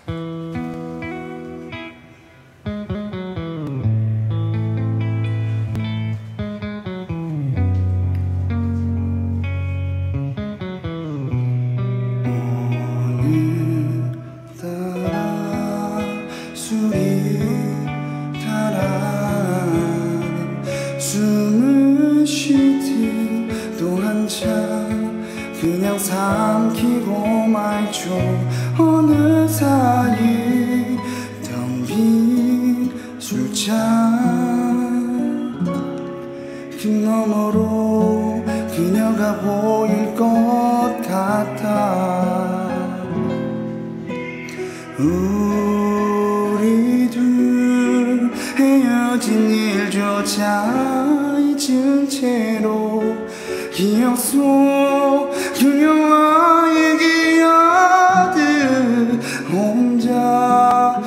숨을 쉬듯 또 한참 그냥 삼키고 말죠. 어느 사이 텅 빈 술잔 그 너머로 그녀가 보일 것 같아. 우리 둘 헤어진 일조차 잊은 채로 기억 속 그녀와 얘기하듯 혼자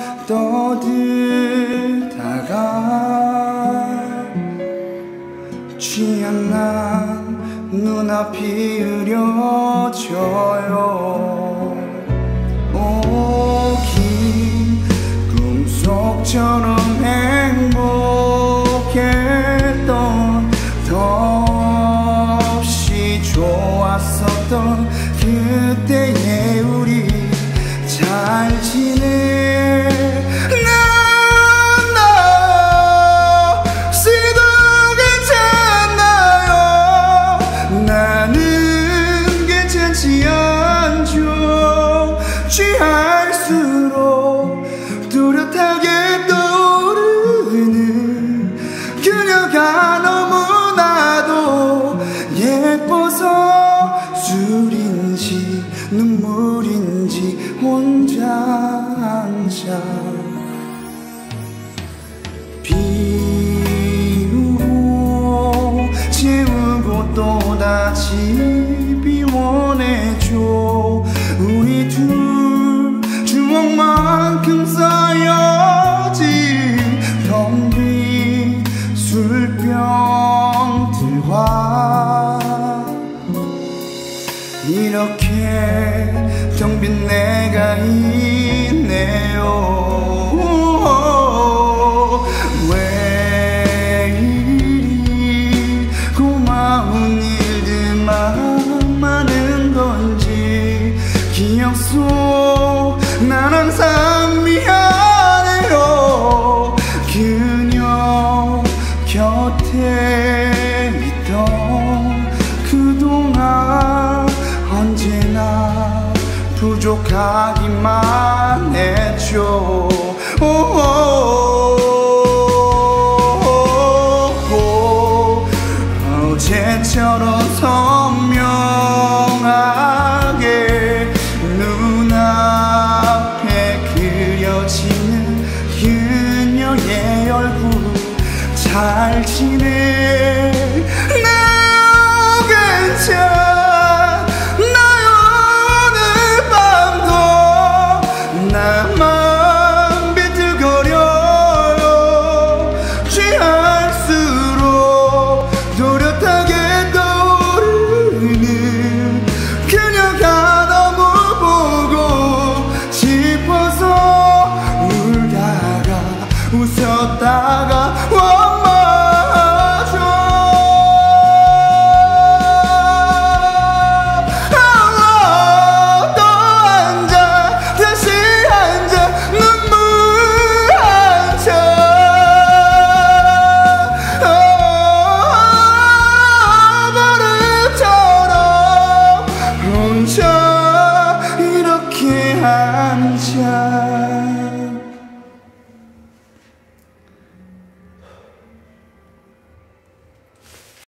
떠들다가 취한 난 눈앞이 흐려져요. 긴 꿈속처럼 행복했던 덧없이 좋았었던 그때의 우리 잘 지내. 난 너 쓰도 괜찮나요? 나는 괜찮지 않죠. 취할수록 뚜렷하게 떠오르는 그녀가 너무나도 예뻐서 술인지 눈물인지 혼자 앉아 비우고 채우고 또 다시